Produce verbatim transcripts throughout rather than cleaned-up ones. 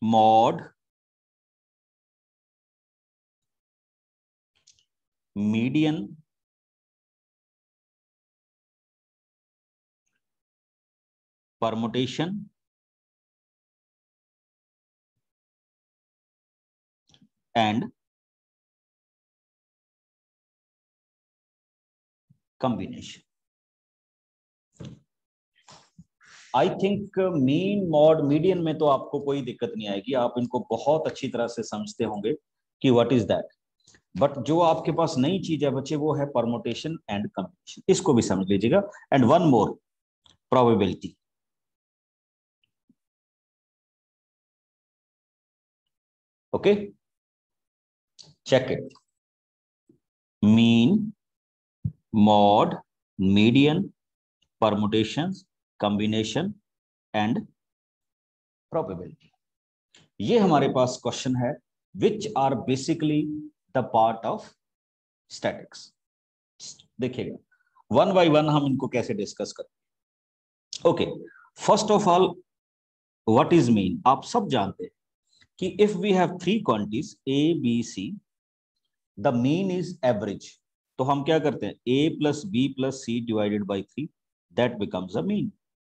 Mod median permutation and combination. I think mean mode median में तो आपको कोई दिक्कत नहीं आएगी, आप इनको बहुत अच्छी तरह से समझते होंगे कि व्हाट इज दैट। बट जो आपके पास नई चीज है बच्चे वो है परमुटेशन एंड कॉम्बिनेशन, इसको भी समझ लीजिएगा। And one more, probability. Okay, check it. Mean, mod, median, permutations, combination and probability. ये हमारे पास क्वेश्चन है which are basically the part of statics. देखिएगा वन बाय वन हम इनको कैसे डिस्कस करें। Okay, first of all what is mean, आप सब जानते हैं कि if we have three quantities A B C, the mean is average. तो हम क्या करते हैं, A plus B plus C divided by three, that becomes a mean.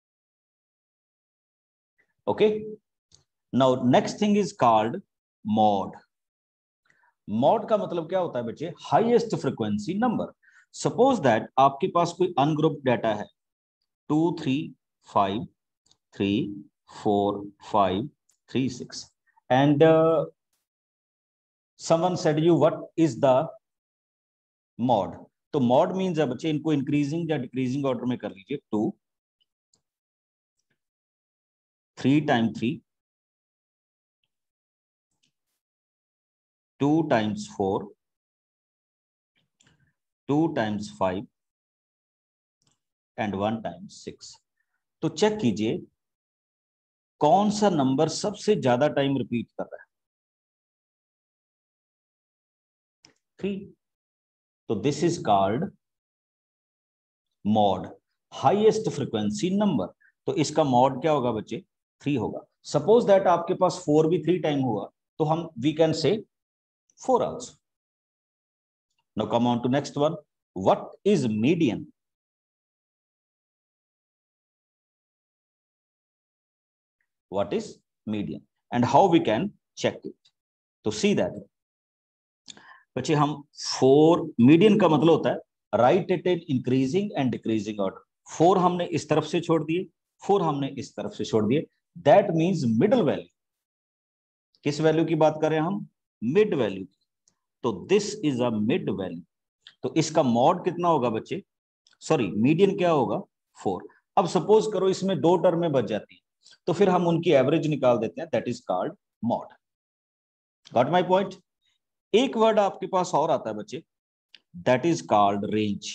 Okay, now next thing is called mod. Mode का मतलब क्या होता है बच्चे, highest frequency number. Suppose that आपके पास कोई अनग्रुप्ड डाटा है, two three five three four five three six, and someone said you what is the mod। तो mod मीन्स है बच्चे, इनको इंक्रीजिंग या डिक्रीजिंग ऑर्डर में कर लीजिए। Two, three time three, two times four, two times five and one times six. तो check कीजिए कौन सा नंबर सबसे ज्यादा टाइम रिपीट कर रहा है, थ्री। तो this is called mode, highest frequency number. तो इसका मॉड क्या होगा बच्चे, थ्री होगा। सपोज दैट आपके पास फोर भी थ्री टाइम हुआ तो हम we can say four also. Now come on to next one, what is median. What is median and how we can check it? तो see that बच्चे हम फोर, मीडियन का मतलब होता है right at an increasing and decreasing order. Four हमने इस तरफ से छोड़ दिए, फोर हमने इस तरफ से छोड़ दिए, दैट मीन्स मिडल वैल्यू। किस वैल्यू की बात कर रहे हैं हम, मिड वैल्यू की। तो this is a mid value. तो इसका मॉड कितना होगा बच्चे, सॉरी मीडियन क्या होगा, फोर। अब सपोज करो इसमें दो टर्में बच जाती है तो फिर हम उनकी एवरेज निकाल देते हैं, that is called mode. Got my point. एक वर्ड आपके पास और आता है बच्चे, that is called range.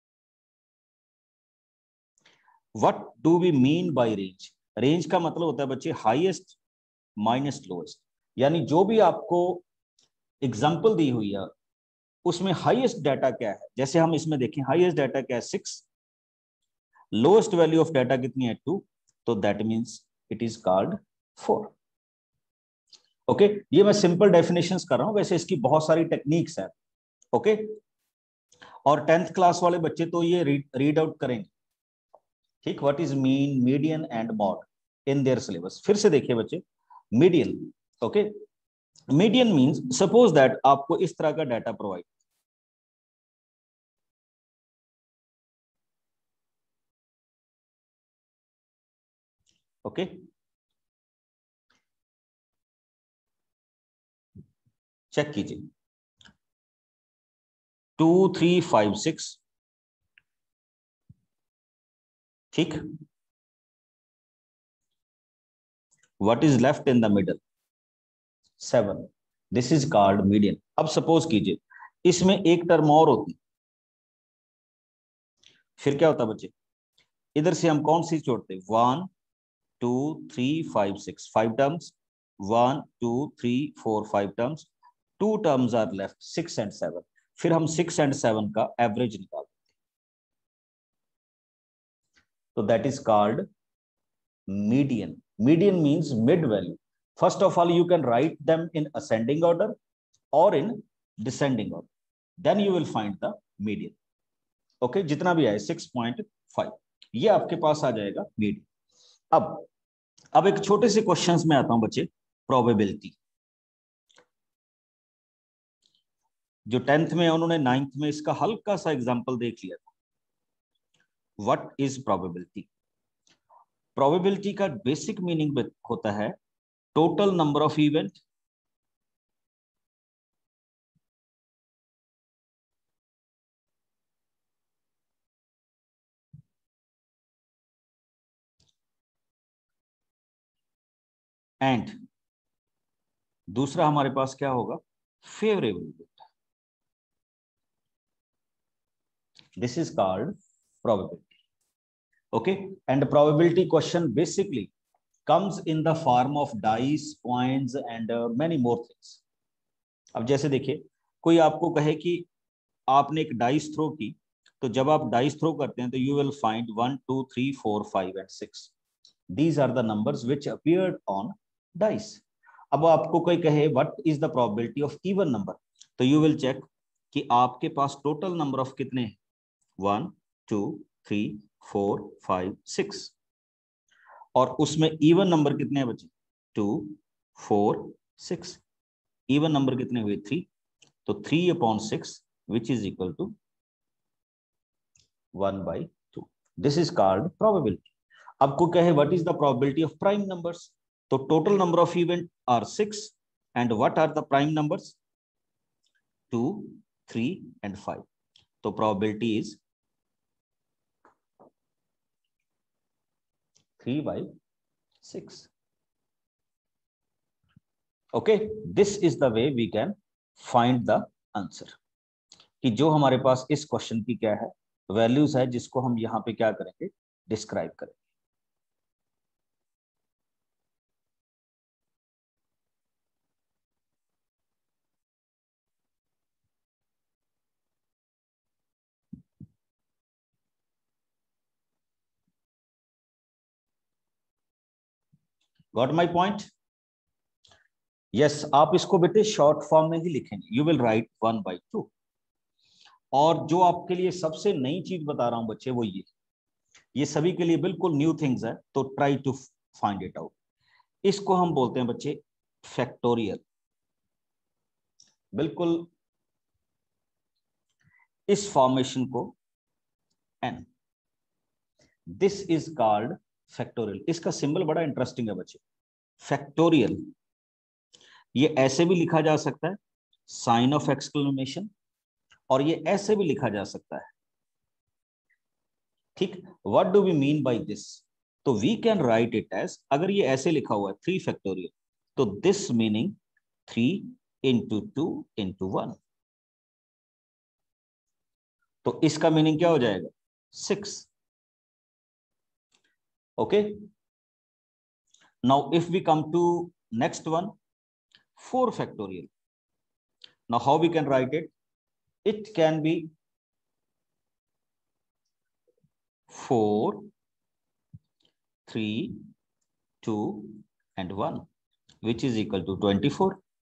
What do we mean by range. Range का मतलब होता है बच्चे हाईएस्ट माइनस लोएस्ट, यानी जो भी आपको एग्जांपल दी हुई है उसमें हाईएस्ट डाटा क्या है। जैसे हम इसमें देखें हाईएस्ट डाटा क्या है, six, lowest value of data कितनी है, टू, तो that means it is called four. Okay, ये मैं सिंपल डेफिनेशंस कर रहा हूं, वैसे इसकी बहुत सारी टेक्निक्स है। Okay okay? और टेंथ क्लास वाले बच्चे तो ये रीड आउट करेंगे, ठीक, what is mean, median and mode in their syllabus. फिर से देखिए बच्चे, median. Okay, median means suppose that आपको इस तरह का data provide, okay okay? Check कीजिए, टू थ्री फाइव सिक्स, ठीक, what is left in the middle, seven, this is called median. अब सपोज कीजिए इसमें एक टर्म और होती, फिर क्या होता बच्चे, इधर से हम कौन सी छोड़ते, one two three five six, five terms, one two three four five terms, two terms are left, six and seven. फिर हम सिक्स एंड सेवन का एवरेज निकालते हैं, तो that is called median. Median means mid value. First of all, you can write them in ascending order or in descending order. Then you will find the median. Okay, जितना भी आए six point five, ये आपके पास आ जाएगा median. अब अब एक छोटे से क्वेश्चंस में आता हूं बच्चे. प्रोबेबिलिटी जो टेंथ में उन्होंने नाइन्थ में इसका हल्का सा एग्जांपल देख लिया था. What is probability? प्रोबेबिलिटी का बेसिक मीनिंग होता है total number of event and दूसरा हमारे पास क्या होगा? Favourable event. This is called probability. Okay, and probability question basically comes in the form of dice, coins and uh, many more things. अब जैसे देखिए, कोई आपको कहे कि आपने एक डाइस थ्रो की, तो जब आप डाइस थ्रो करते हैं तो you will find one two three four five and six. These are the numbers which appeared on dice. अब आपको कोई कहे what is the probability of even number, तो यू विल चेक कि आपके पास टोटल नंबर ऑफ कितने हैं? One two three four five six. और उसमें इवन नंबर कितने हैं बच्चे? Two four six. Even number कितने हुए? थ्री. तो three upon six which is equal to one by two. This is called probability. आपको कहे what is the probability of prime numbers, तो total number of event are six and what are the prime numbers? Two three and five. तो probability is three by six. Okay, this is the way we can find the answer. कि जो हमारे पास इस question की क्या है? Values है, जिसको हम यहां पे क्या करेंगे? डिस्क्राइब करेंगे. Got my point? यस, आप इसको बेटे शॉर्ट फॉर्म में ही लिखेंगे. You will write one by two. और जो आपके लिए सबसे नई चीज बता रहा हूं बच्चे, वो ये ये सभी के लिए बिल्कुल न्यू थिंग्स है, तो try to find it out. इसको हम बोलते हैं बच्चे फैक्टोरियल. बिल्कुल इस फॉर्मेशन को N, this is called factorial. इसका सिंबल बड़ा इंटरेस्टिंग है बच्चे, फैक्टोरियल. ये ऐसे भी लिखा जा सकता है, साइन ऑफ एक्सक्लेमेशन, और ये ऐसे भी लिखा जा सकता है. ठीक, what do we mean by this? तो we can write it as, अगर ये ऐसे लिखा हुआ है थ्री फैक्टोरियल, तो this meaning three into two into one. तो इसका मीनिंग क्या हो जाएगा? Six. Okay, now if we come to next one, four factorial. Now how we can write it? It can be four, three, two and one, which is equal to twenty-four.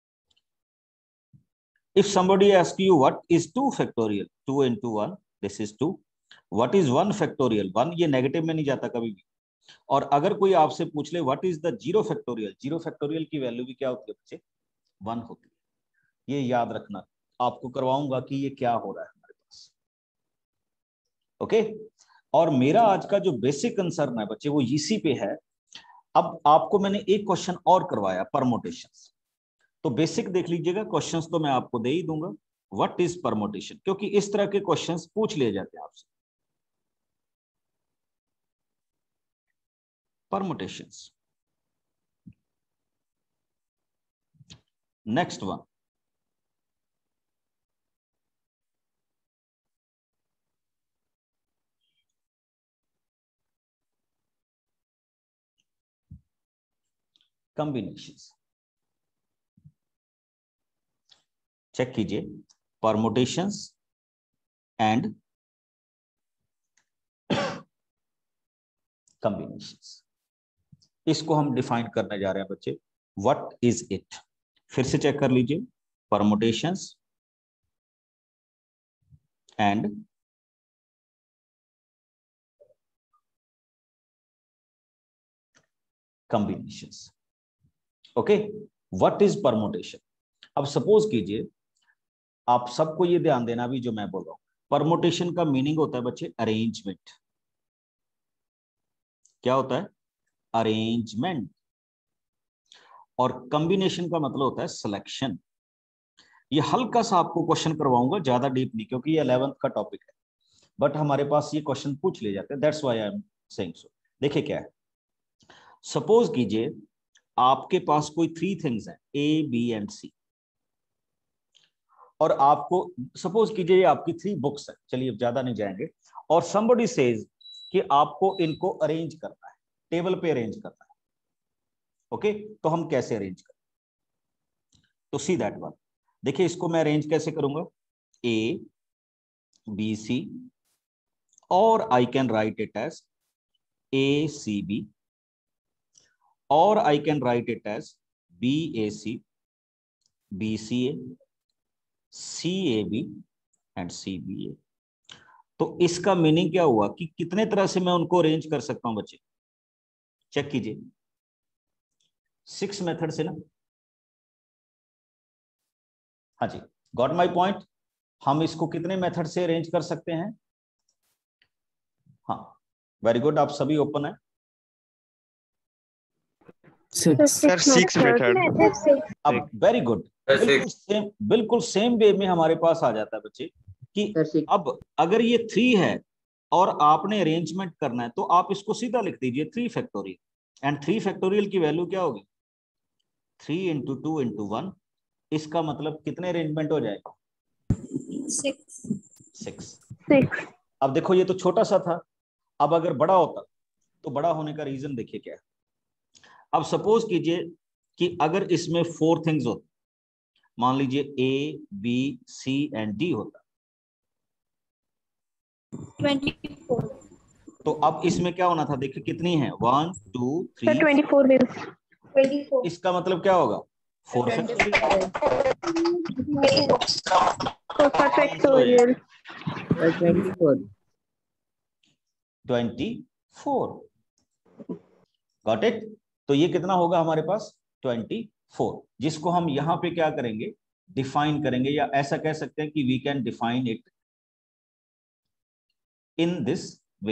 If somebody asks you what is two factorial, two into one, this is two. What is one factorial? one ये negative में नहीं जाता कभी भी. और अगर कोई आपसे पूछ ले what is the zero factorial, zero factorial की वैल्यू भी क्या होती है बच्चे? वन होती है. ये याद रखना, आपको करवाऊंगा कि ये क्या हो रहा है हमारे पास. ओके, और मेरा आज का जो बेसिक कंसर्न है बच्चे वो इसी पे है. अब आपको मैंने एक क्वेश्चन और करवाया, परमोटेशंस. तो बेसिक देख लीजिएगा, क्वेश्चंस तो मैं आपको दे ही दूंगा. What is permutation? क्योंकि इस तरह के क्वेश्चंस पूछ लिए जाते हैं आपसे. Permutations. Next one, combinations. Check कीजिए, परमोटेशंस एंड कॉम्बिनेशंस. इसको हम डिफाइन करने जा रहे हैं बच्चे. What is it? फिर से चेक कर लीजिए, permutations and combinations. Okay, what is permutation? अब सपोज कीजिए, आप सबको ये ध्यान देना भी जो मैं बोल रहा हूं, परमुटेशन का मीनिंग होता है बच्चे अरेंजमेंट। क्या होता है? अरेंजमेंट। और कॉम्बिनेशन का मतलब होता है सिलेक्शन। ये हल्का सा आपको क्वेश्चन करवाऊंगा, ज्यादा डीप नहीं, क्योंकि ये इलेवेंथ का टॉपिक है, बट हमारे पास ये क्वेश्चन पूछ लिए जाते हैं, that's why I am saying so. देखिए क्या है, सपोज कीजिए आपके पास कोई थ्री थिंग्स हैं, ए बी एंड सी, और आपको सपोज कीजिए ये आपकी थ्री बुक्स है, चलिए अब ज्यादा नहीं जाएंगे, और somebody says कि आपको इनको अरेंज करना है, टेबल पे अरेंज करना है। ओके, तो हम कैसे अरेंज करें? तो सी दैट वन। देखिए इसको मैं अरेंज कैसे करूंगा, ए बी सी, और I can write it as A C B, और I can write it as B A C, B C A, C A B and C B A. तो इसका meaning क्या हुआ कि कितने तरह से मैं उनको अरेंज कर सकता हूं बच्चे? चेक कीजिए, सिक्स मेथड से ना। हाँ जी, गॉट माय पॉइंट। हम इसको कितने मेथड से अरेंज कर सकते हैं? हाँ, वेरी गुड, आप सभी ओपन है। Sir six method. अब वेरी गुड, बिल्कुल सेम, बिल्कुल सेम वे में हमारे पास आ जाता है बच्चे कि अब अगर ये थ्री है और आपने अरेंजमेंट करना है, तो आप इसको सीधा लिख दीजिए three factorial. And three factorial की वैल्यू क्या होगी? Three into two into one. इसका मतलब कितने अरेंजमेंट हो जाएगा? सिक्स। सिक्स। सिक्स। अब देखो ये तो छोटा सा था, अब अगर बड़ा होता, तो बड़ा होने का रीजन देखिए क्या है। अब सपोज कीजिए कि अगर इसमें फोर थिंग्स होते, मान लीजिए A B C and D होता, ट्वेंटी फोर। तो अब इसमें क्या होना था? देखिए कितनी है, one two three, twenty four wheels. Twenty four. इसका मतलब क्या होगा? Four factorial. Factorial. Twenty four. Twenty four. Got it? तो ये कितना होगा हमारे पास? ट्वेंटी फोर, जिसको हम यहां पे क्या करेंगे? डिफाइन करेंगे, या ऐसा कह सकते हैं कि we can define it in this way.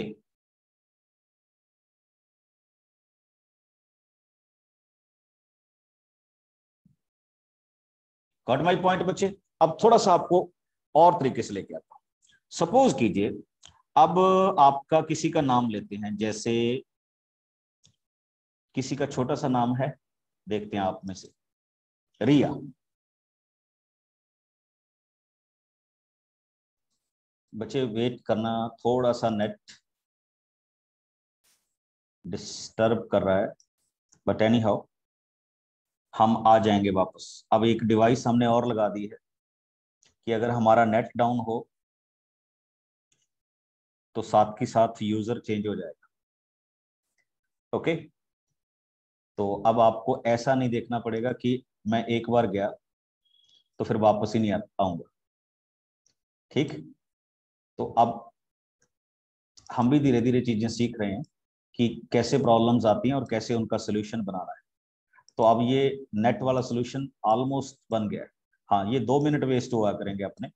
Got my point बच्चे? अब थोड़ा सा आपको और तरीके से लेके आता हूं। सपोज कीजिए अब आपका किसी का नाम लेते हैं, जैसे किसी का छोटा सा नाम है, देखते हैं आप में से, रिया। बच्चे वेट करना, थोड़ा सा नेट डिस्टर्ब कर रहा है, बट एनी हाउ हम आ जाएंगे वापस। अब एक डिवाइस हमने और लगा दी है कि अगर हमारा नेट डाउन हो तो साथ के साथ यूजर चेंज हो जाएगा। ओके, तो अब आपको ऐसा नहीं देखना पड़ेगा कि मैं एक बार गया तो फिर वापस ही नहीं आऊंगा। ठीक, तो अब हम भी धीरे धीरे चीजें सीख रहे हैं कि कैसे प्रॉब्लम्स आती हैं और कैसे उनका सोल्यूशन बनाना है। तो अब ये नेट वाला सोल्यूशन ऑलमोस्ट बन गया है। हाँ, ये दो मिनट वेस्ट हुआ करेंगे अपने,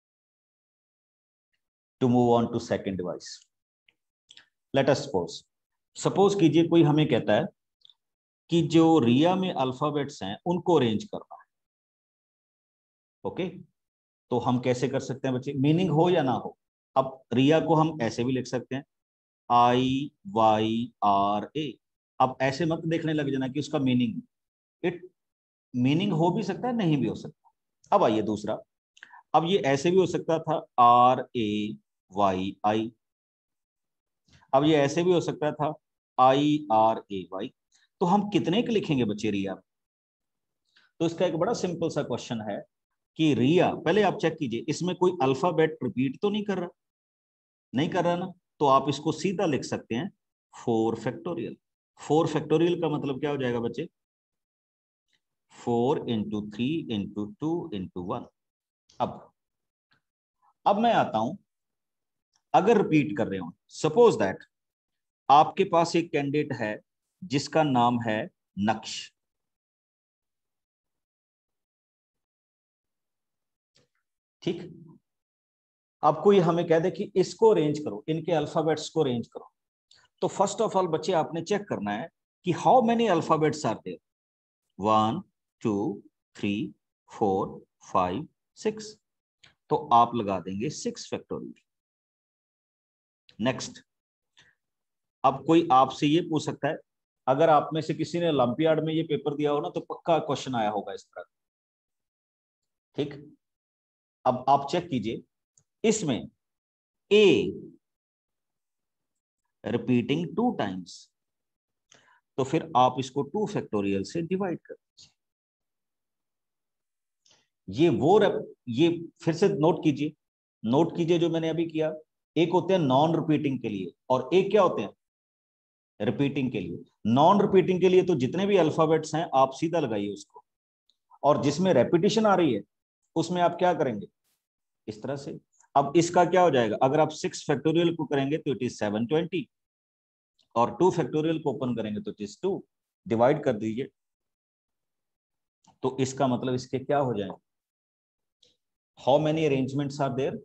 to move on to second device. Let us suppose, suppose कीजिए कोई हमें कहता है कि जो रिया में अल्फाबेट्स हैं उनको अरेंज करना है। ओके, तो हम कैसे कर सकते हैं बच्चे, मीनिंग हो या ना हो? अब रिया को हम ऐसे भी लिख सकते हैं, आई वाई आर ए। अब ऐसे मत देखने लग जाना कि उसका मीनिंग, इट मीनिंग हो भी सकता है, नहीं भी हो सकता। अब आइए दूसरा, अब ये ऐसे भी हो सकता था आर ए वाई आई, अब ये ऐसे भी हो सकता था आई आर ए वाई। तो हम कितने के लिखेंगे बच्चे रिया? तो इसका एक बड़ा सिंपल सा क्वेश्चन है कि रिया, पहले आप चेक कीजिए इसमें कोई अल्फाबेट रिपीट तो नहीं कर रहा, नहीं कर रहा ना, तो आप इसको सीधा लिख सकते हैं फोर फैक्टोरियल। फोर फैक्टोरियल का मतलब क्या हो जाएगा बच्चे? Four into three into two into one. अब अब मैं आता हूं, अगर रिपीट कर रहे हो, सपोज दैट आपके पास एक कैंडिडेट है जिसका नाम है नक्श, ठीक। अब कोई हमें कह दे कि इसको अरेंज करो, इनके अल्फाबेट्स को अरेंज करो, तो फर्स्ट ऑफ ऑल बच्चे आपने चेक करना है कि how many alphabets are there, one two three four five six, तो आप लगा देंगे सिक्स फैक्टोरियल। नेक्स्ट, अब कोई आपसे ये पूछ सकता है, अगर आप में से किसी ने ओलंपियाड में ये पेपर दिया हो ना, तो पक्का क्वेश्चन आया होगा इस तरह, ठीक। अब आप चेक कीजिए, इसमें ए रिपीटिंग टू टाइम्स, तो फिर आप इसको टू फैक्टोरियल से डिवाइड कर दीजिए। ये वो रप, ये फिर से नोट कीजिए, नोट कीजिए जो मैंने अभी किया। एक होते हैं नॉन रिपीटिंग के लिए, और एक क्या होते हैं, रिपीटिंग के लिए। नॉन रिपीटिंग के लिए तो जितने भी अल्फाबेट्स हैं आप सीधा लगाइए उसको, और जिसमें रेपिटेशन आ रही है उसमें आप क्या करेंगे, इस तरह से। अब इसका क्या हो जाएगा, अगर आप सिक्स फैक्टोरियल को करेंगे तो इट इज सेवन ट्वेंटी, और टू फैक्टोरियल को ओपन करेंगे तो इट इज टू, डिवाइड कर दीजिए। तो इसका मतलब इसके क्या हो जाएंगे, how many arrangements are there,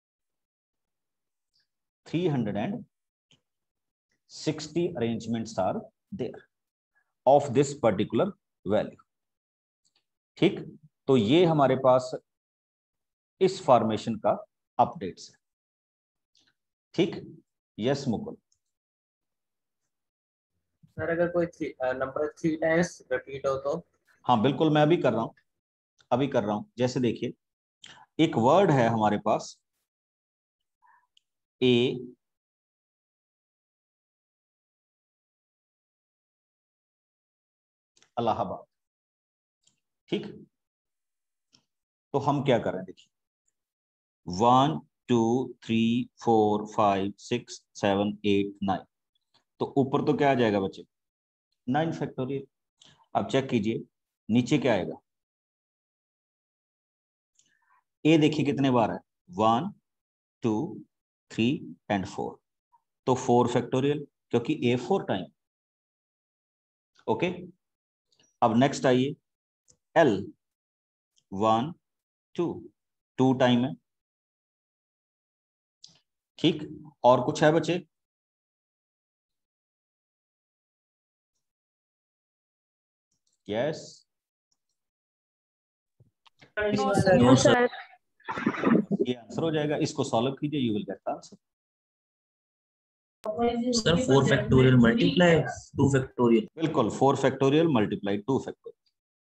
three hundred sixty arrangements are there of this particular value, ठीक। तो ये हमारे पास इस फॉर्मेशन का अपडेट्स है, ठीक। यस मुकुल। सर अगर कोई नंबर थ्री टाइम्स रिपीट हो तो? हाँ बिल्कुल, मैं अभी कर रहा हूं, अभी कर रहा हूं। जैसे देखिए, एक वर्ड है हमारे पास ए, इलाहाबाद, ठीक। तो हम क्या कर रहे हैं, देखिए, one two three four five six seven eight nine, तो ऊपर तो क्या आ जाएगा बच्चे, नाइन फैक्टोरियल। अब चेक कीजिए नीचे क्या आएगा, ए देखिए कितने बार है, one two three and four, तो फोर फैक्टोरियल, क्योंकि ए फोर टाइम, ओके। अब नेक्स्ट आइए, L, one two, two time है, ठीक। और कुछ है बच्चे, यस, No, sir. ये आंसर हो जाएगा, इसको सॉल्व कीजिए, you will get the answer. Sir four factorial multiply two factorial, बिल्कुल, four factorial multiply two factorial,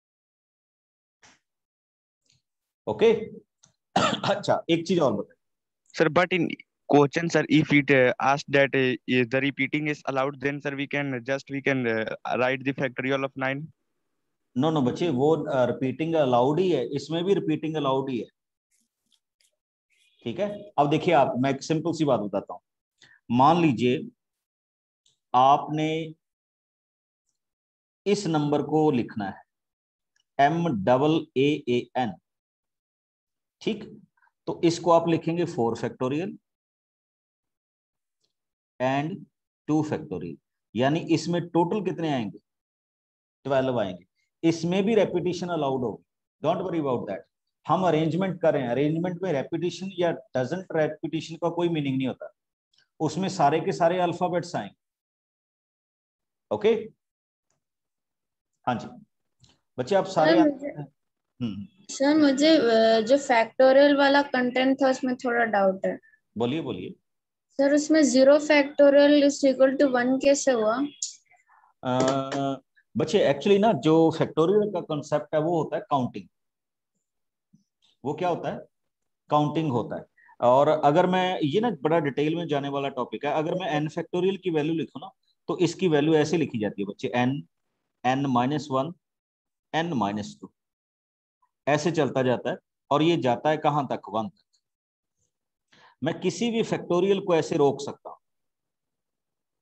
okay. अच्छा, एक चीज और बताइए Sir, but in question, sir, if it uh, asked that uh, is the repeating is allowed, then sir we can just we can uh, write the factorial of nine. No no बच्चे, वो repeating allowed ही है, इसमें भी repeating allowed ही है, ठीक है। अब देखिए, आप, मैं एक सिंपल सी बात बताता हूं, मान लीजिए आपने इस नंबर को लिखना है M double A A N, ठीक। तो इसको आप लिखेंगे four factorial and two factorial, यानी इसमें टोटल कितने आएंगे, ट्वेल्व आएंगे। इसमें भी रेपिटेशन अलाउड होगी, डोंट वरी अबाउट दैट। हम अरेंजमेंट कर रहे हैं, अरेंजमेंट में रेपिटेशन या डजंट रेपिटेशन का कोई मीनिंग नहीं होता, उसमें सारे के सारे अल्फाबेट्स आएंगे, ओके। हाँ जी बच्चे, आप सारे, हम्म सर मुझे अ, जो फैक्टोरियल वाला कंटेंट था उसमें थोड़ा डाउट है। बोलिए बोलिए। सर उसमें zero factorial is equal to one कैसे हुआ? अ, बच्चे एक्चुअली ना, जो फैक्टोरियल का कॉन्सेप्ट है वो होता है काउंटिंग, वो क्या होता है, काउंटिंग होता है। और अगर मैं, ये ना बड़ा डिटेल में जाने वाला टॉपिक है, अगर मैं एन फैक्टोरियल की वैल्यू लिखूं ना, तो इसकी वैल्यू ऐसे लिखी जाती है बच्चे, N, N minus one, N minus two, ऐसे चलता जाता है, और ये जाता है कहां तक, वन तक। मैं किसी भी फैक्टोरियल को ऐसे रोक सकता हूं।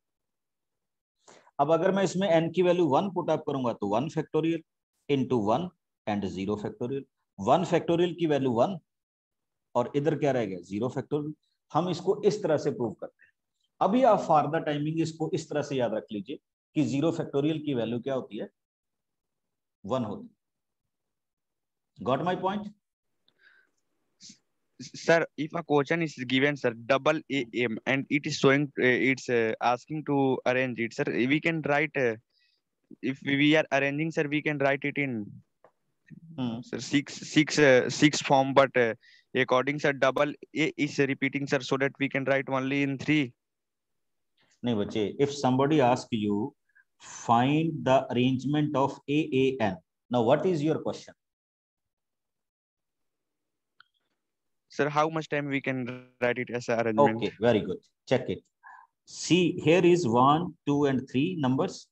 अब अगर मैं इसमें n की वैल्यू वन पुट अप करूंगा तो one factorial into one and zero factorial. One factorial की वैल्यू वन और इधर क्या रहेगा जीरो फैक्टोरियल। हम इसको इस तरह से प्रूव करते हैं। अभी आप फॉर द टाइमिंग इसको इस तरह से याद रख लीजिए कि जीरो फैक्टोरियल की वैल्यू क्या होती है, वन होती है। Got my point? Sir, if a question is given, sir, double A M, and it is showing, uh, it's uh, asking to arrange it, sir, we can write, uh, if we are arranging, sir, we can write it in, hmm. sir, six, six, uh, six form, but uh, according, sir, double A is repeating, sir, so that we can write only in three. नहीं बच्चे, if somebody ask you find the arrangement of A A N, now what is your question? Sir, how much time we can write it as an arrangement? Okay, very good. Check it. See, here is one, two, and three numbers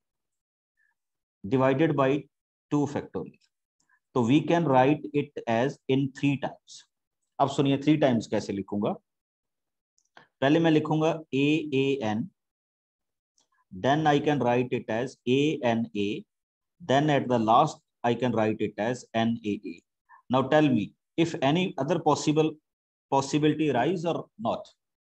divided by two factorial. So we can write it as in three times. अब सुनिए three times कैसे लिखूंगा। पहले मैं लिखूंगा A A N, then I can write it as A N A, then at the last I can write it as N A A. Now tell me if any other possible possibility arise or not.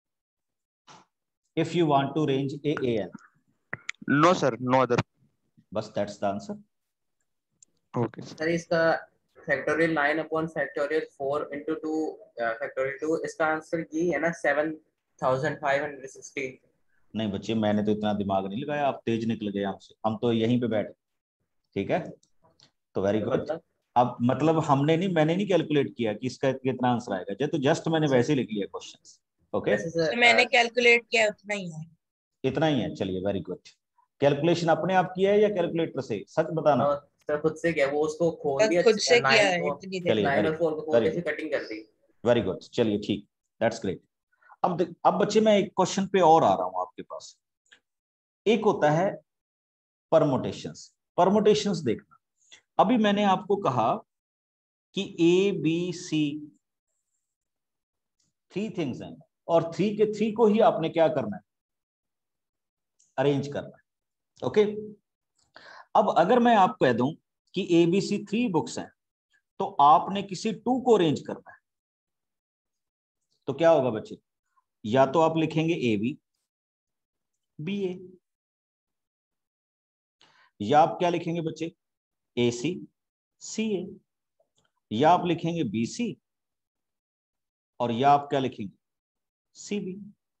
If you want to range A A N. No, sir, no other. बस that's the answer. Okay. Sir इसका factorial nine upon factorial four into two factorial two, इसका answer ये है ना seven thousand five hundred sixty. नहीं बच्चे, मैंने तो इतना दिमाग नहीं लगाया, आप तेज निकल गए हमसे, हम तो यहीं पे बैठे। ठीक है, तो वेरी गुड। अब मतलब हमने नहीं, मैंने नहीं कैलकुलेट किया कि इसका कितना आंसर आएगा, जो तो जस्ट मैंने वैसे ही लिख लिया क्वेश्चंस। ओके, तो मैंने कैलकुलेट किया उतना ही है। इतना ही है, चलिए वेरी गुड। कैलकुलेशन अपने आप किया है या कैलकुलेटर से, सच बताना। सर खुद से किया, वो उसको खोल दिया, खुद से किया है इतनी देर। नाइन और फोर को खोल के कटिंग कर दी। वेरी गुड, चलिए ठीक, दैट्स ग्रेट। अब अब बच्चे मैं एक क्वेश्चन पे और आ रहा हूं आपके पास। एक होता है परमुटेशंस। परमुटेशंस देखना, अभी मैंने आपको कहा कि A B C three things हैं और थ्री के थ्री को ही आपने क्या करना है, अरेंज करना है। ओके, अब अगर मैं आपको कह दूं कि A B C three books हैं तो आपने किसी टू को अरेंज करना है, तो क्या होगा बच्चे? या तो आप लिखेंगे ए बी बी ए, या आप क्या लिखेंगे बच्चे? ए सी सी ए, या आप लिखेंगे बी सी, और या आप क्या लिखेंगे? C B.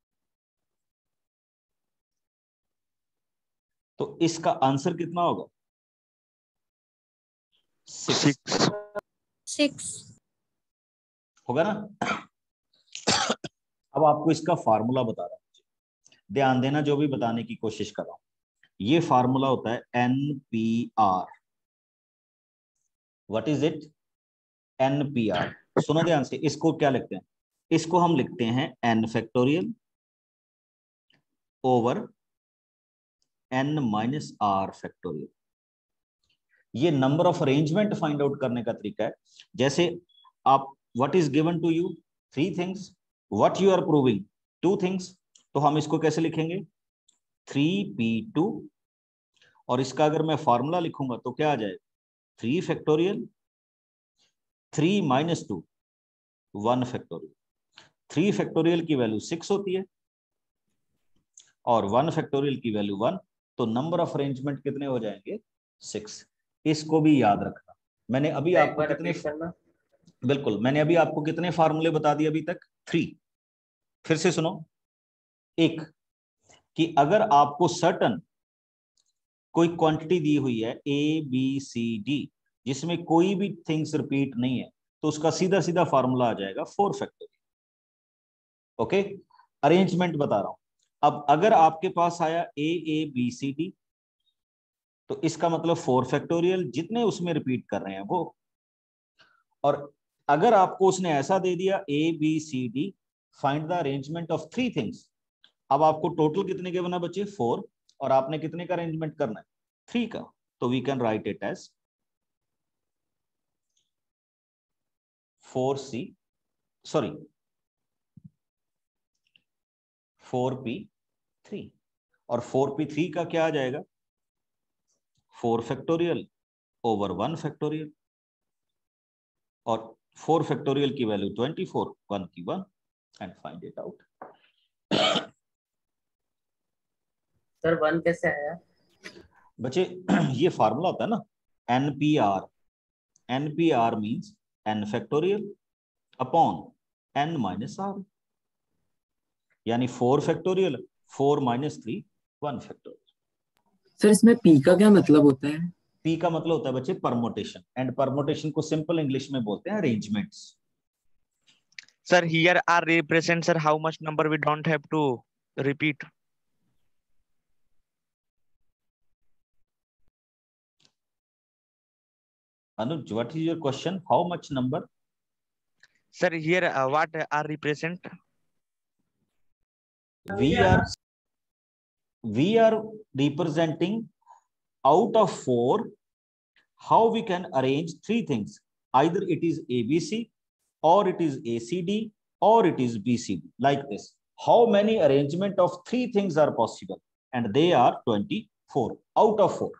तो इसका आंसर कितना होगा? सिक्स। सिक्स होगा ना? अब आपको इसका फार्मूला बता रहा हूं, ध्यान देना जो भी बताने की कोशिश कर रहा हूं। ये फार्मूला होता है N P R. What is it? N P R. सुनो ध्यान से, इसको क्या लिखते हैं? इसको हम लिखते हैं N factorial over N minus are factorial. ये number of arrangement find out करने का तरीका है। जैसे आप, what is given to you? Three things, what you are proving? Two things. तो हम इसको कैसे लिखेंगे? थ्री पी टू, और इसका अगर मैं फॉर्मूला लिखूंगा तो क्या आ जाएगा? Three factorial, three minus two, one factorial. Three factorial की वैल्यू सिक्स होती है और वन फैक्टोरियल की वैल्यू वन, तो नंबर ऑफ अरेंजमेंट कितने हो जाएंगे? सिक्स। इसको भी याद रखना। मैंने अभी आपको कितने, बिल्कुल मैंने अभी आपको कितने फार्मूले बता दिए अभी तक? थ्री। फिर से सुनो, एक कि अगर आपको सर्टन कोई क्वांटिटी दी हुई है ए बी सी डी जिसमें कोई भी थिंग्स रिपीट नहीं है, तो उसका सीधा सीधा फार्मूला आ जाएगा फोर फैक्टोरियल। ओके, अरेंजमेंट बता रहा हूं। अब अगर आपके पास आया ए ए बी सी डी, तो इसका मतलब फोर फैक्टोरियल, जितने उसमें रिपीट कर रहे हैं वो। और अगर आपको उसने ऐसा दे दिया A B C D, find the arrangement of three things, अब आपको टोटल कितने के बना बच्चे? फोर, और आपने कितने का अरेंजमेंट करना है? थ्री का। तो we can write it as four C, sorry four P three, और फोर पी थ्री का क्या आ जाएगा? Four factorial over one factorial. और फोर फैक्टोरियल की वैल्यू ट्वेंटी फोर, वन की one, and find it out. Sir one कैसे आया? बच्चे ये फार्मूला होता है ना, N P R. N P R means N factorial upon N minus R, यानी four factorial, four minus three, one factorial. Sir इसमें पी का क्या मतलब होता है? पी का मतलब होता है बच्चे परमोटेशन, एंड परमोटेशन को सिंपल इंग्लिश में बोलते हैं arrangements. Sir, here R represents sir how much number we don't have to repeat. Anuj, what is your question? How much number? Sir, here uh, what R represent? We are we are representing out of four how we can arrange three things. Either it is A B C, or it is A C D, or it is B C D, like this. How many arrangement of three things are possible? And they are twenty-four out of four.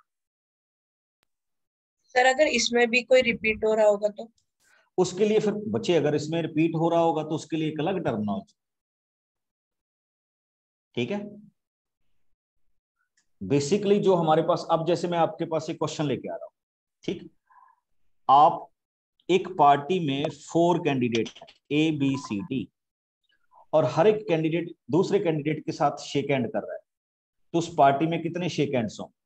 Sir अगर इसमें भी कोई repeat हो रहा होगा तो? उसके लिए फिर बच्चे अगर इसमें रिपीट हो रहा होगा तो उसके लिए एक अलग टर्मिनोलॉजी, ठीक है। बेसिकली जो हमारे पास, अब जैसे मैं आपके पास एक क्वेश्चन लेके आ रहा हूं, ठीक, आप एक पार्टी में फोर कैंडिडेट है, ए बी सी डी, और हर एक कैंडिडेट दूसरे कैंडिडेट के साथ शेक हैंड कर रहा है, तो उस पार्टी में कितने शेक हैंड्स हों?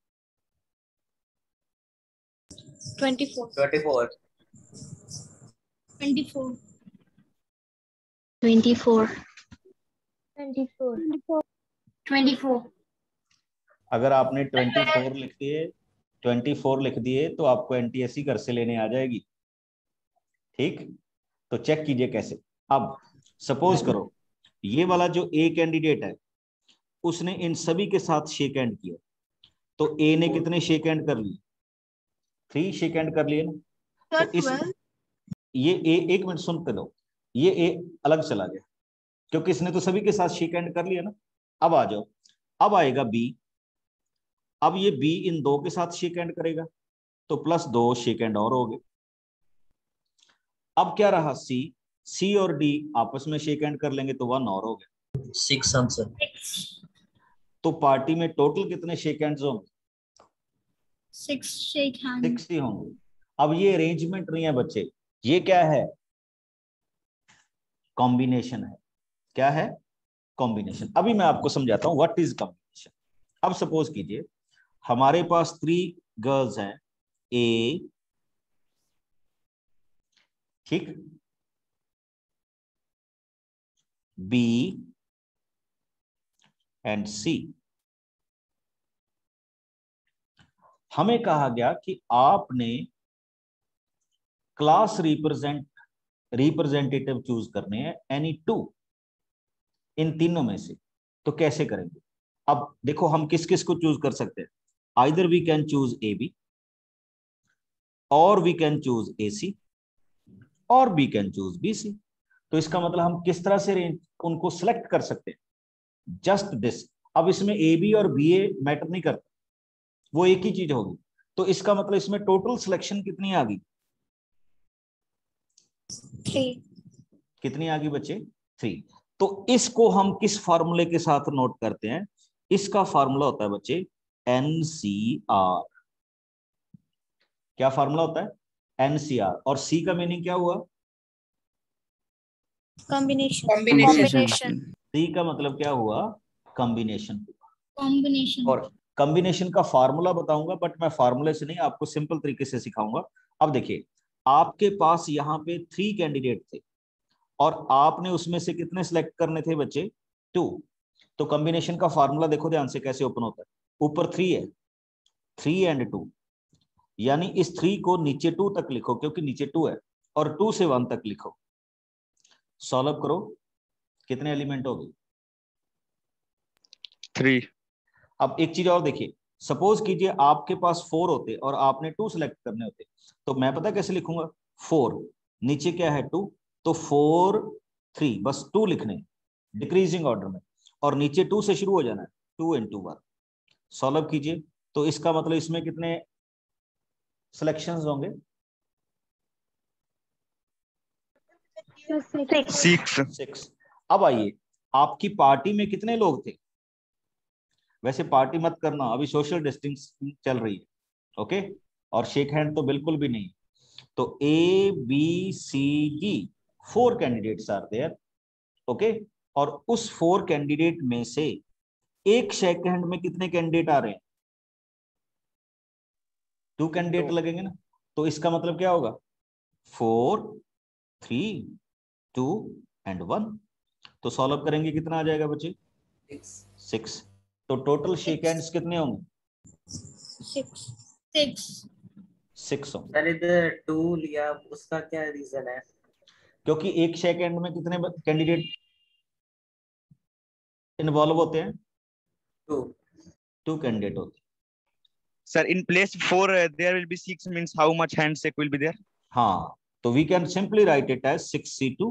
Twenty four. Twenty four. Twenty four. Twenty four. Twenty four. Twenty four. अगर आपने ट्वेंटी फोर लिख दिए ट्वेंटी फोर लिख दिए तो आपको एनटीएससी घर से लेने आ जाएगी, ठीक। तो चेक कीजिए कैसे। अब सपोज करो ये वाला जो ए कैंडिडेट है उसने इन सभी के साथ शेक हैंड किया, तो ए ने कितने शेक हैंड कर लिए? थ्री शेक हैंड कर लिए ना। तो इस ये ए, एक मिनट सुनते लो, ये ए अलग चला गया क्योंकि इसने तो सभी के साथ शेक हैंड कर लिया ना। अब आ जाओ, अब आएगा बी, अब ये बी इन दो के साथ शेक हैंड करेगा तो प्लस दो शेक हैंड और हो गए। अब क्या रहा? सी, सी और डी आपस में शेक हैंड कर लेंगे तो वन और हो गए, सिक्स आंसर। तो पार्टी में टोटल कितने शेक हैंड्स होंगे? Six shake hand. सिक्स ही होंगे। अब ये अरेंजमेंट नहीं है बच्चे, ये क्या है? कॉम्बिनेशन है। क्या है? कॉम्बिनेशन। अभी मैं आपको समझाता हूं व्हाट इज कॉम्बिनेशन। अब सपोज कीजिए हमारे पास थ्री गर्ल्स हैं, ए, ठीक, बी एंड सी। हमें कहा गया कि आपने क्लास रिप्रेजेंट रिप्रेजेंटेटिव चूज करने हैं एनी टू इन तीनों में से, तो कैसे करेंगे? अब देखो हम किस किस को चूज कर सकते हैं। Either we can choose A B, और we can choose A C, और we can choose B C. तो इसका मतलब हम किस तरह से रेंज उनको सिलेक्ट कर सकते हैं? Just this. अब इसमें ए बी और बी ए मैटर नहीं करता, वो एक ही चीज होगी। तो इसका मतलब इसमें टोटल सिलेक्शन कितनी आ गई? थ्री। कितनी आ गई बच्चे? थ्री। तो इसको हम किस फार्मूले के साथ नोट करते हैं? इसका फार्मूला होता है बच्चे एन सी आर। क्या फार्मूला होता है? N C R. और सी का मीनिंग क्या हुआ? कॉम्बिनेशन। कॉम्बिनेशन। सी का मतलब क्या हुआ? कॉम्बिनेशन। कॉम्बिनेशन। और कॉम्बिनेशन का फार्मूला बताऊंगा, बट मैं फार्मूले से नहीं, आपको सिंपल तरीके से सिखाऊंगा। अब देखिए आपके पास यहाँ पे थ्री कैंडिडेट थे और आपने उसमें से कितने सिलेक्ट करने थे बच्चे? टू। तो कॉम्बिनेशन का फार्मूला देखो ध्यान से कैसे ओपन होता है। ऊपर थ्री है, थ्री एंड टू, यानी इस थ्री को नीचे टू तक लिखो क्योंकि नीचे टू है, और टू से वन तक लिखो। सॉल्व करो, कितने एलिमेंट हो गए? थ्री। अब एक चीज और देखिए, सपोज कीजिए आपके पास फोर होते और आपने टू सिलेक्ट करने होते, तो मैं पता कैसे लिखूंगा? फोर, नीचे क्या है? टू, तो फोर थ्री, बस टू लिखने डिक्रीजिंग ऑर्डर में, और नीचे टू से शुरू हो जाना है, टू इंटू वन। सॉल्व कीजिए, तो इसका मतलब इसमें कितने सिलेक्शंस होंगे? सिक्स। सिक्स। अब आइए, आपकी पार्टी में कितने लोग थे? वैसे पार्टी मत करना, अभी सोशल डिस्टेंसिंग चल रही है, ओके। और शेक हैंड तो बिल्कुल भी नहीं। तो A B C D four candidates are there, okay. और उस फोर कैंडिडेट में से एक शेक हैंड में कितने कैंडिडेट आ रहे हैं? टू कैंडिडेट लगेंगे ना। तो इसका मतलब क्या होगा? Four, three, two and one. तो सॉल्व करेंगे कितना आ जाएगा बच्चे? सिक्स। तो टोटल शेक हैंड्स कितने होंगे? सिक्स सिक्स सिक्स होंगे। सर इधर टू लिया, उसका क्या रीजन है? क्योंकि एक शेक हैंड में कितने कैंडिडेट इन्वॉल्व होते हैं? टू टू कैंडिडेट होते हैं। Sir, in place four, uh, there will be six. Means how much handshake will be there? हाँ, तो we can simply write it as six C two.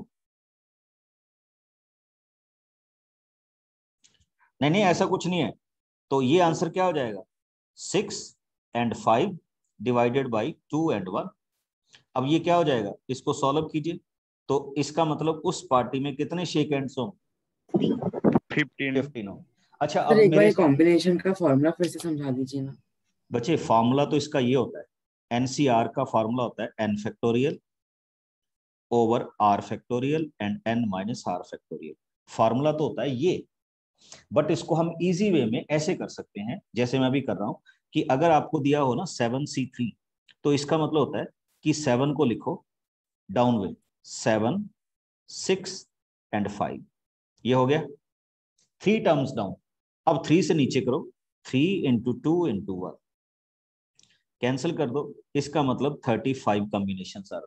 नहीं नहीं, ऐसा कुछ नहीं है। तो ये आंसर क्या हो जाएगा? Six and five divided by two and one. अब ये क्या हो जाएगा? इसको सॉल्व कीजिए। तो इसका मतलब उस पार्टी में कितने शेक हैंड्स होंगे? फिफ्टीन। फिफ्टीन हो। अच्छा, सर अब एक बार मेरे कॉम्बिनेशन का फॉर्मूला फिर से समझा दीजिए ना। बच्चे, फार्मूला तो इसका ये होता है, एनसीआर का फार्मूला होता है n factorial over r factorial and n minus are factorial. Formula तो होता है ये, बट इसको हम इजी वे में ऐसे कर सकते हैं जैसे मैं अभी कर रहा हूं कि अगर आपको दिया हो ना सेवन सी थ्री, तो इसका मतलब होता है कि सेवन को लिखो down way, seven, six and five. ये हो गया थ्री टर्म्स डाउन। अब थ्री से नीचे करो, three into two into one, cancel कर दो। इसका मतलब thirty five combination are.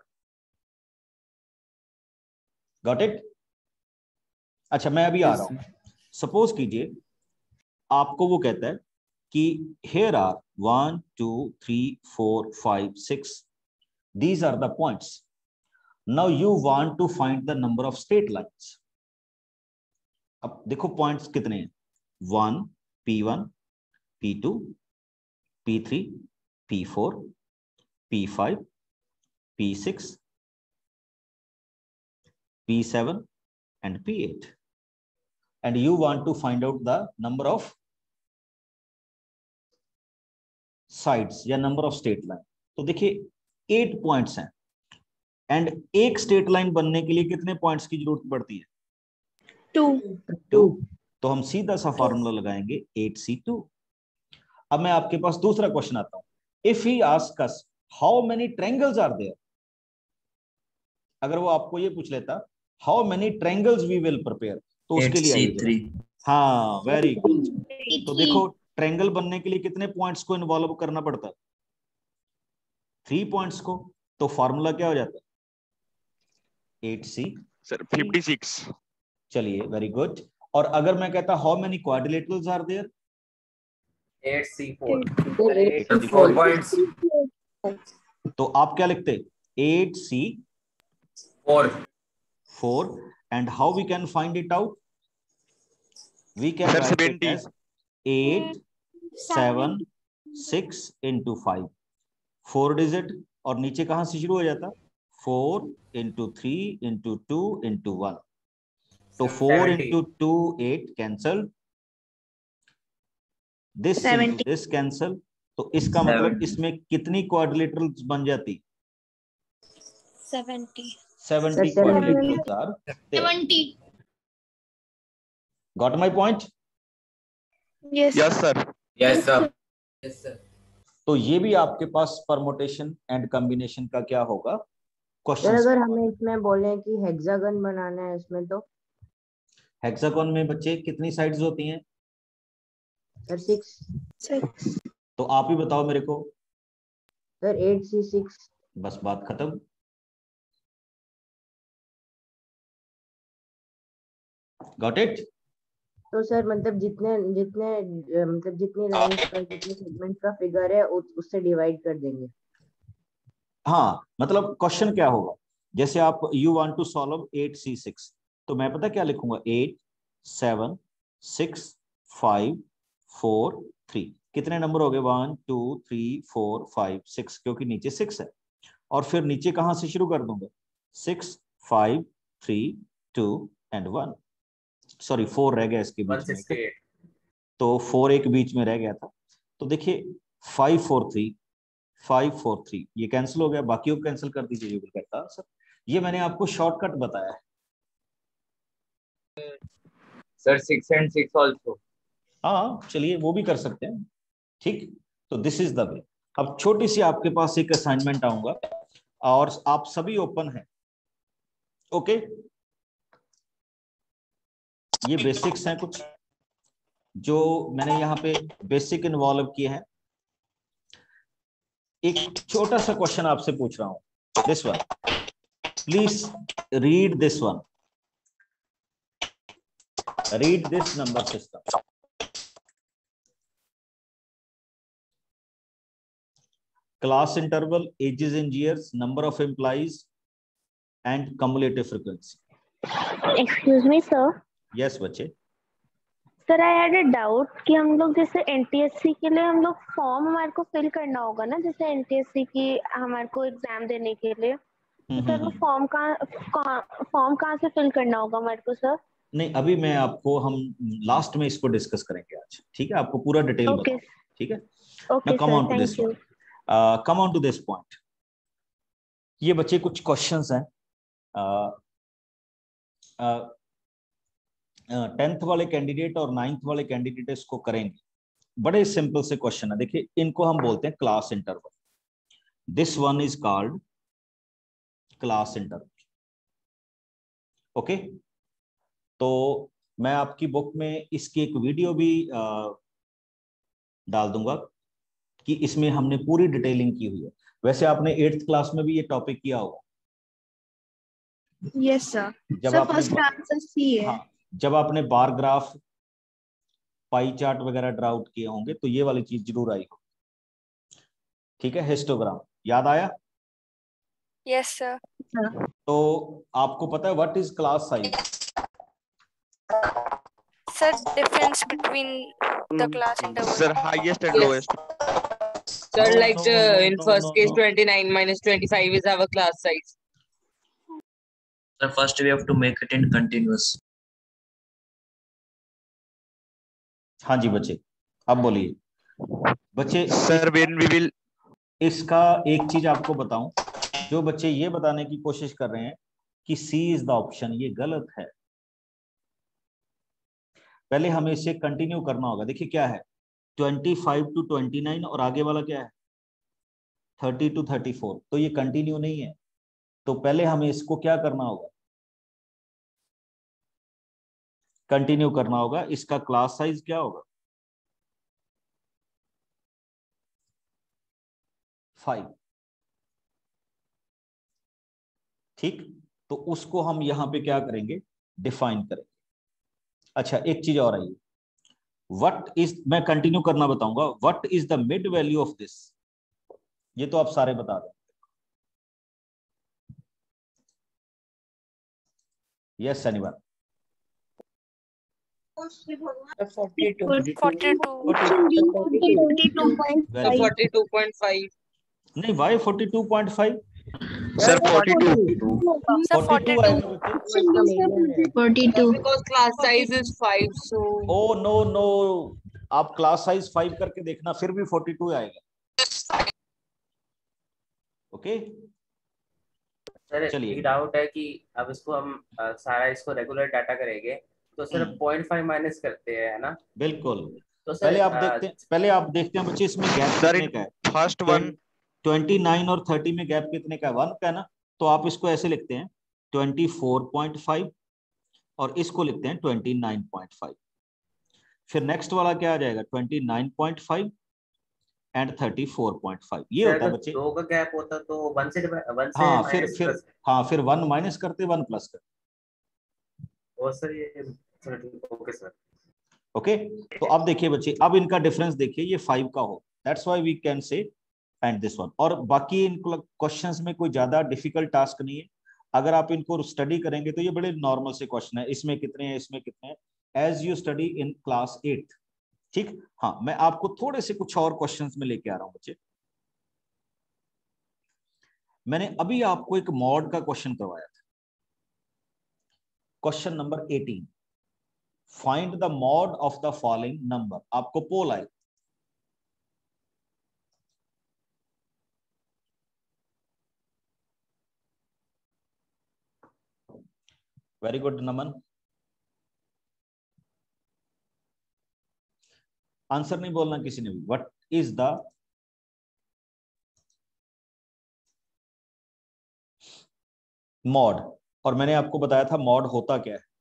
Got it? अच्छा, मैं अभी आ रहा हूं। सपोज कीजिए आपको वो कहता है कि here are one two three four five six, these are the points. Now you want to find the number of straight lines. अब देखो पॉइंट्स कितने हैं? One, P one, P two, P three, P four, P five, P six, P seven and P eight, and you want to find out the number of sides या number of straight line। तो देखिए eight points हैं, and एक straight line बनने के लिए कितने points की जरूरत पड़ती है? टू। टू। तो हम सीधा सा फॉर्मूला लगाएंगे एट सी टू। अब मैं आपके पास दूसरा क्वेश्चन आता हूं। If he ask us how many triangles are there, अगर वो आपको ये पूछ लेता how many triangles we will prepare, तो उसके लिए आइए जरा। हाँ, वेरी गुड। तो देखो ट्रायंगल बनने के लिए कितने पॉइंट्स को इन्वॉल्व करना पड़ता है? थ्री पॉइंट्स को। तो फॉर्मूला क्या हो जाता है? Eight C. Sir fifty six. चलिए, वेरी गुड। और अगर मैं कहता how many quadrilaterals are there? Eight C four. Four points. तो आप क्या लिखते? Eight C four. four, and how we can find it out? We can Sir, write seventy. it as eight, seven, six into five, four digit। और नीचे कहां से शुरू हो जाता? Four into three into two into one. तो four into two eight cancel, this into this cancel. तो इसका मतलब इसमें कितनी क्वाड्रिलेटरल्स बन जाती? Seventy. seventy quadrilaterals are there. Seventy. Got my point? Yes. Yes, sir. Yes sir. Yes sir. तो ये भी आपके पास परमुटेशन एंड कॉम्बिनेशन का क्या होगा? Sir question. अगर हमें इसमें बोले कि हेक्सागन बनाना है इसमें, तो हेक्सागन में बच्चे कितनी साइड्स होती हैं? Sir six. Six. तो आप ही बताओ मेरे को। Sir eight C six. बस बात खत्म। Got it? तो सर मतलब जितने जितने अ, मतलब जितनी लाइंस का जितने सेगमेंट का फिगर है उस, उससे डिवाइड कर देंगे। हाँ, मतलब क्वेश्चन क्या होगा? जैसे आप you want to solve eight C six, तो मैं पता क्या लिखूंगा? Eight, seven, six, five, four, three. कितने नंबर हो गए? One, two, three, four, five, six, क्योंकि नीचे सिक्स है। और फिर नीचे कहां से शुरू कर दूंगा? Six, five, three two and one, sorry four रह गया इसके वन बीच में, सिक्सटी एट तो फोर एक बीच में रह गया था। तो देखिए five four three five four three ये कैंसिल हो गया, बाकी को कैंसिल कर दीजिए। Will get the answer. ये मैंने आपको शॉर्टकट बताया है sir six and six also. हाँ चलिए वो भी कर सकते हैं, ठीक। तो दिस इज द वे। अब छोटी सी आपके पास एक असाइनमेंट आऊंगा और आप सभी ओपन हैं, ओके। ये बेसिक्स हैं कुछ जो मैंने यहाँ पे बेसिक इन्वॉल्व किए हैं। एक छोटा सा क्वेश्चन आपसे पूछ रहा हूं, this one, please read this one, read this number system. Class interval, ages in years, number of employees, and cumulative frequency. Excuse me, sir. Yes, बच्चे। Sir, I had a doubt कि हम लोग जैसे N T S C के लिए हम लोग form हमारे को फिल करना होगा ना, जैसे N T S C की हमारे को एग्जाम देने के लिए, तो सर वो फॉर्म कहाँ फॉर्म कहाँ से फिल करना होगा हमारे को सर? नहीं, अभी मैं आपको, हम लास्ट में इसको डिस्कस करेंगे आज, ठीक है। आपको पूरा डिटेल Okay. बताऊं, ठीक है। Okay, come sir. On to this Thank you. Come on to this point. ये बच्चे कुछ क्वेश्चंस हैं, टेंथ वाले कैंडिडेट और नाइन्थ वाले कैंडिडेट इसको करेंगे। बड़े सिंपल से क्वेश्चन है, देखिए इनको हम बोलते हैं class interval. This one is called class interval, okay. तो मैं आपकी बुक में इसकी एक वीडियो भी आ, डाल दूंगा कि इसमें हमने पूरी डिटेलिंग की हुई है। वैसे आपने एट्थ क्लास में भी ये टॉपिक किया होगा। Yes, sir. जब Sir, आपने first बा- answer C है. हाँ, जब आपने बार ग्राफ, पाई चार्ट वगैरह ड्राउट किए होंगे तो ये वाली चीज जरूर आई हो, ठीक है। हिस्टोग्राम याद आया? Yes, sir. तो आपको पता है what is class size? Sir, difference between the class interval. Sir, highest and Yes. lowest. Sir, No, like no, uh, no, in no, first no, case, no. twenty-nine minus twenty-five is our class size. So first we have to make it in continuous. हाँ जी बच्चे, अब बोलिए बच्चे। Sir, when we will इसका एक चीज आपको बताऊं, जो बच्चे ये बताने की कोशिश कर रहे हैं कि सी इज द ऑप्शन, ये गलत है। पहले हमें इसे कंटिन्यू करना होगा। देखिए क्या है, twenty five to twenty nine और आगे वाला क्या है, थर्टी टू थर्टी फोर, तो ये कंटिन्यू नहीं है। तो पहले हमें इसको क्या करना होगा, कंटिन्यू करना होगा। इसका क्लास साइज क्या होगा, फाइव, ठीक। तो उसको हम यहां पे क्या करेंगे, डिफाइन करेंगे। अच्छा एक चीज और आई, व्हाट इज, मैं कंटिन्यू करना बताऊंगा, what is the mid value of this, ये तो आप सारे बता दें। Yes anyone? forty-two. forty-two. forty-two very good. forty-two point five. नहीं, why forty two point five? Sir, forty-two. Sir, forty to आएगा बच्चे। forty-two. Because class size is five, so oh no no, आप क्लास साइज फाइव करके देखना, फिर भी फोर्टी to आएगा, ओके। सर चलिए। एक डाउट है कि अब इसको हम अ, सारा इसको रेगुलर डाटा करेंगे तो sir hmm. Point five minus करते हैं, है ना? बिल्कुल। तो सर पहले आप अ, देखते हैं, पहले आप देखते हैं बच्चे इसमें गैप Sir, कितने in का है। first one, ट्वेंटी नाइन और थर्टी में गैप कितने का है, वन का है ना। तो आप इसको ऐसे लिखते हैं ट्वेंटी फोर पॉइंट फाइव और इसको लिखते हैं ट्वेंटी नाइन पॉइंट फाइव। फिर नेक्स्ट वाला क्या आ जाएगा, twenty nine point five and thirty four point five. ये सर होता है अगर बच्चे। दो का गैप होता तो वन से डिवाइड- वन से हाँ फिर माइनस फिर प्लस। हाँ फिर वन माइनस करते, वन प्लस करते। और सर ये सर ठीक, ओके सर। ओके तो अब देखिए बच्चे, अब इनका डिफरेंस देखिए, ये फाइव का हो, that's why we can say and this one. और बाकी इन क्वेश्चंस में कोई ज्यादा डिफिकल्ट टास्क नहीं है। अगर आप इनको स्टडी करेंगे तो ये बड़े नॉर्मल से क्वेश्चन है, इसमें कितने हैं, इसमें कितने हैं, as you study in class eight, ठीक। हाँ मैं आपको थोड़े से कुछ और क्वेश्चंस में लेके आ रहा हूं बच्चे। मैंने अभी आपको एक मॉड का क्वेश्चन करवाया था, question number eighteen, find the mode of the following number. आपको पोल आए, वेरी गुड नमन। आंसर नहीं बोलना किसी ने भी। व्हाट इज द मॉड, और मैंने आपको बताया था मॉड होता क्या है।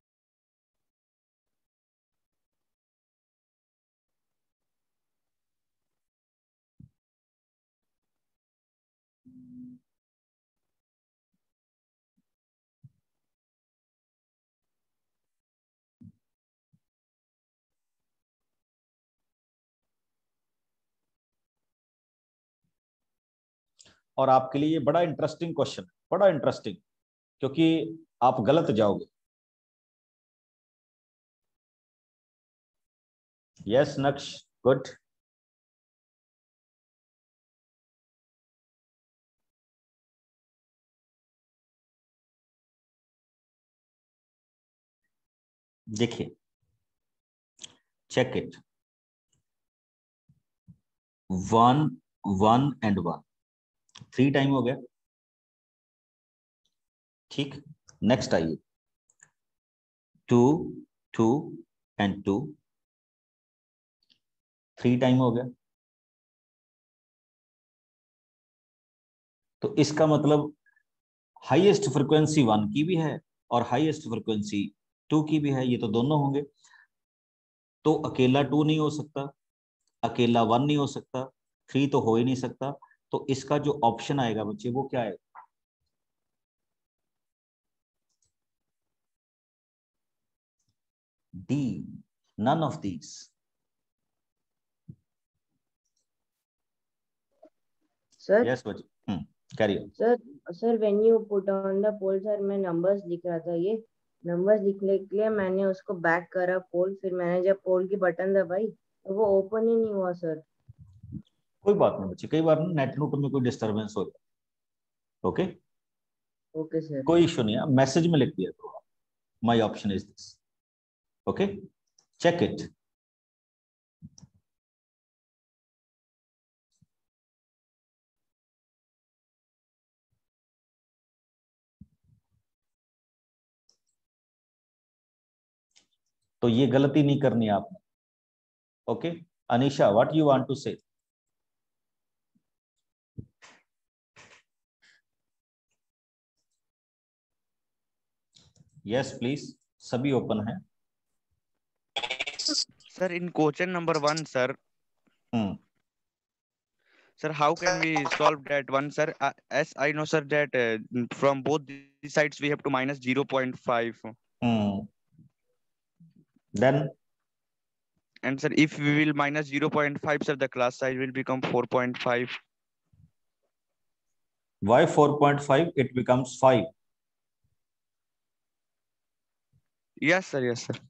और आपके लिए ये बड़ा इंटरेस्टिंग क्वेश्चन है, बड़ा इंटरेस्टिंग, क्योंकि आप गलत जाओगे। Yes Naksh, good. देखिए, check it, one one and one, three time हो गया, ठीक। नेक्स्ट आइए, two two and two, three time हो गया। तो इसका मतलब हाईएस्ट फ्रिक्वेंसी वन की भी है और हाईएस्ट फ्रिक्वेंसी टू की भी है, ये तो दोनों होंगे। तो अकेला टू नहीं हो सकता, अकेला वन नहीं हो सकता, थ्री तो हो ही नहीं सकता। तो इसका जो ऑप्शन आएगा बच्चे वो क्या है? D, none of these. Sir yes बच्चे, hmm, carry on. Sir sir when you put on the poll, sir मैं नंबर्स लिख रहा था, ये नंबर्स लिखने के लिए मैंने उसको बैक करा पोल, फिर मैंने जब पोल की बटन दबाई तो वो ओपन ही नहीं हुआ सर। कोई बात नहीं बच्चे, कई बार नेट नोट में कोई डिस्टरबेंस हो जाए। Okay okay sir. कोई इशू नहीं है, मैसेज में लिख दिया तो my option is this. Okay check it. तो ये गलती नहीं करनी है आपने। Okay Anisha, what you want to say? Yes please, सभी ओपन है। Sir, in question number one, sir, hmm sir, how can we solve that one, sir? Uh, as I know, sir, that uh, from both the sides we have to minus zero point five. Hmm then And sir, if we will minus zero point five, sir, the class size will become four point five. why four point five? It becomes five. Yes, sir. Yes, sir.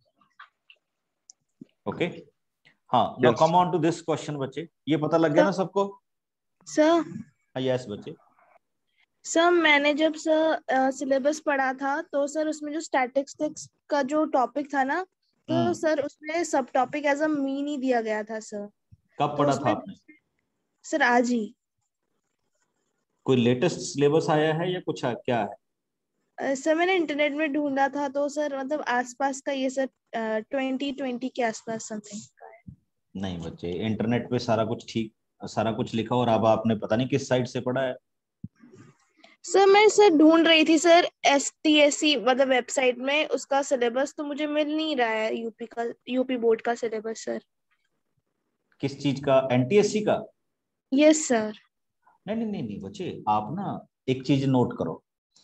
Okay हाँ, now Yes. Come on to this question बच्चे। ये पता लग गया ना सबको? Sir हाँ yes बच्चे। सर मैंने जब सर सिलेबस पढ़ा था तो सर उसमें जो स्टैटिस्टिक्स का जो टॉपिक था ना, तो हम्म सर उसमें सब टॉपिक एज अ मीन ही दिया गया था सर। कब तो पढ़ा था उसमें आपने? सर आज ही कोई लेटेस्ट सिलेबस आया है या कुछ है, क्या है? अ, सर मैंने इंटरनेट में ढूंढा था तो सर मतलब आसपास का ये सर ट्वेंटी ट्वेंटी के आसपास समथिंग का है। नहीं बच्चे, इंटरनेट पे सारा कुछ ठीक, सारा कुछ लिखा, और अब आपने पता नहीं किस साइट से पढ़ा है। सर मैं सर ढूंढ रही थी sir S T S C मतलब वेबसाइट में उसका सिलेबस, तो मुझे मिल नहीं रहा है यूपी का यूपी बोर्ड का सिलेबस सर। किस चीज का? एनटीएससी का? Yes sir. नहीं नहीं नहीं नहीं बच्चे, आप ना एक चीज नोट करो।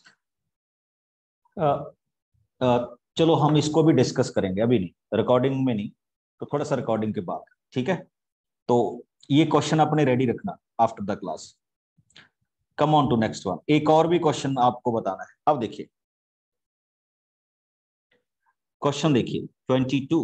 अ, अ, चलो हम इसको भी डिस्कस करेंगे, अभी नहीं, रिकॉर्डिंग में नहीं, तो थोड़ा सा रिकॉर्डिंग के बाद, ठीक है? तो ये क्वेश्चन अपने रेडी रखना after the class. Come on to next one. एक और भी क्वेश्चन आपको बताना है। अब देखिए क्वेश्चन, देखिए ट्वेंटी टू।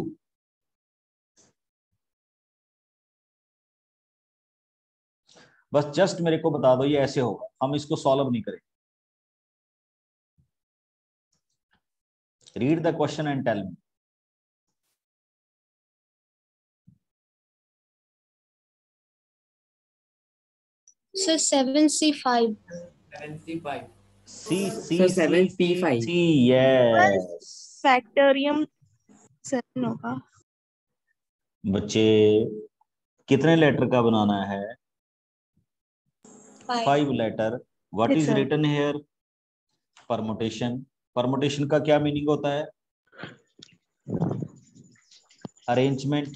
बस जस्ट मेरे को बता दो ये ऐसे होगा, हम इसको सॉल्व नहीं करेंगे। Read the question and tell me. Sir seven C five. Seven C five. C C So C seven P C five. C yes. Factorial seven होगा. बच्चे कितने लेटर का बनाना है? Five letter. What Yes, is sir. Written here? Permutation. Permutation का क्या meaning होता है? अरेंजमेंट.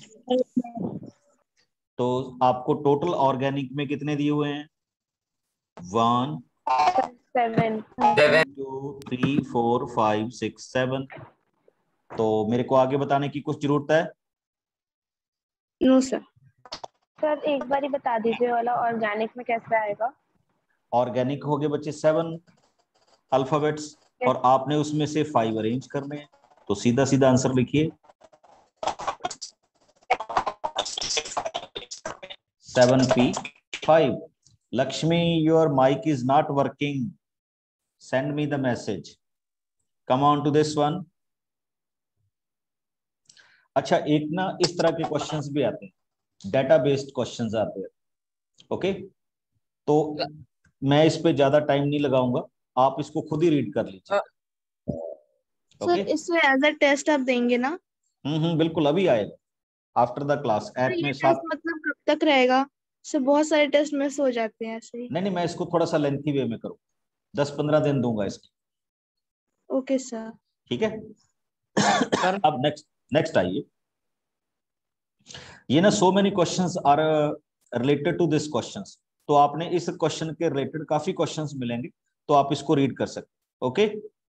तो आपको टोटल ऑर्गेनिक में कितने दिए हुए हैं? One, seven. Two, three, four, five, six, seven. तो मेरे को आगे बताने की कुछ जरूरत है? No sir. सर एक बार ही बता दीजिए वाला ऑर्गेनिक में कैसे आएगा? ऑर्गेनिक हो गए बच्चे सेवन अल्फाबेट्स और आपने उसमें से फाइव अरेंज करने हैं. तो सीधा सीधा आंसर लिखिए. Seven P five. Lakshmi, your mike is not working. Send me the message. Come on to this one. अच्छा, एक ना इस तरह के क्वेश्चंस भी आते हैं, डेटा बेस्ड क्वेश्चंस आते हैं. ओके, तो मैं इस पे ज्यादा टाइम नहीं लगाऊंगा, आप इसको खुद ही रीड कर लीजिए. सर इसमें एज अ टेस्ट आप देंगे ना? हम्म हम्म बिल्कुल, अभी आएगा आफ्टर द क्लास. ऐप ये में टेस्ट साथ. मतलब कब तक रहेगा? सर बहुत सारे टेस्ट मिस हो जाते हैं ऐसे ही. नहीं नहीं, मैं इसको थोड़ा सा लेंथी वे में करूँ, दस पंद्रह दिन दूंगा इसकी. Okay sir. ठीक है. अब नेक्स्ट नेक्स्ट आइए. ये ना so many questions are related to this questions. तो आपने इस क्वेश्चन के रिलेटेड काफी क्वेश्चंस मिलेंगे, तो आप इसको रीड कर सकते. ओके.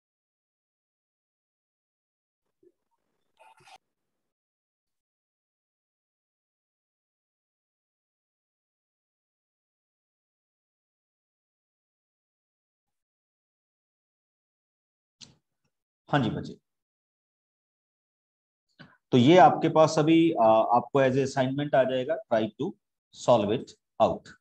हाँ जी बच्चे, तो ये आपके पास अभी आ, आपको एज ए असाइनमेंट आ जाएगा. Try to solve it out.